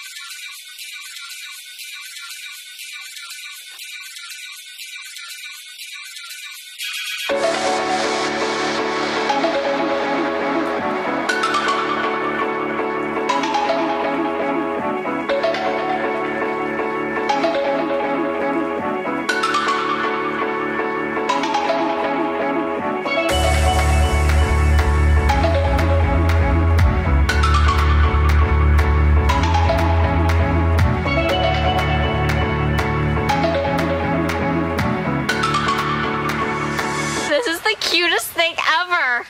Cutest thing ever.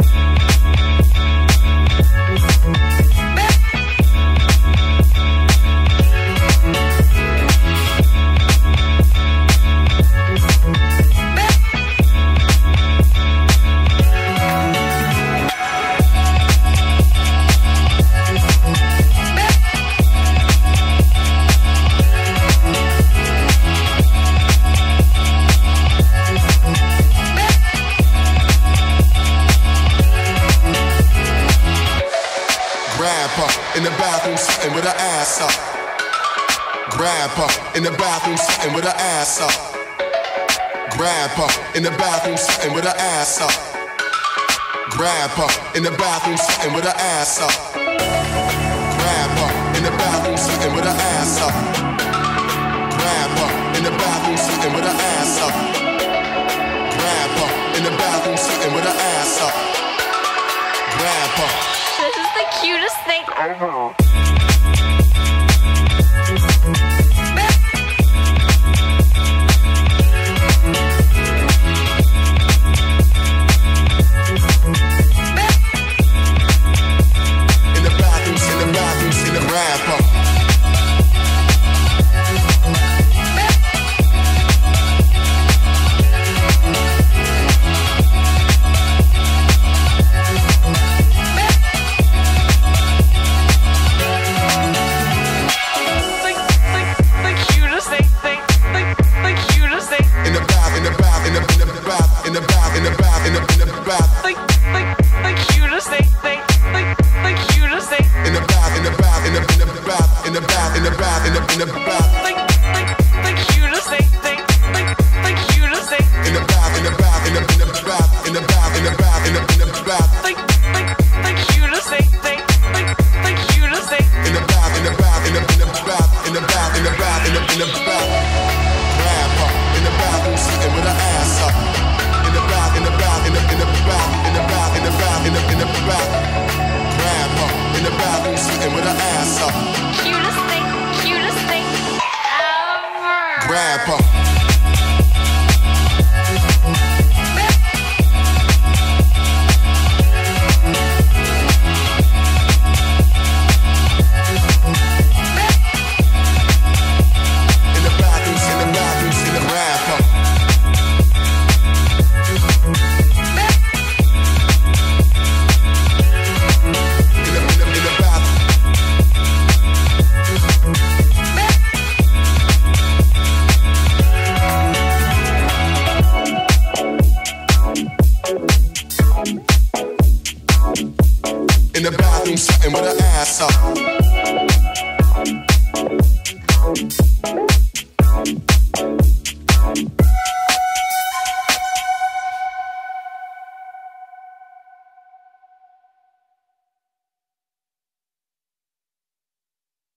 In the bathroom sitting with her ass up. Grab her in the bathroom sitting with her ass up. Grab her in the bathroom sitting with her ass up. Grab her in the bathroom sitting with her ass up. Grab her in the bathroom sitting with her ass up. Grab her in the bathroom sitting with her ass up. Grab her in the bathroom sitting with her ass up. Grab her. This is the cutest thing ever. In the bathrooms, in the grab her. Cutest thing ever. Grab her.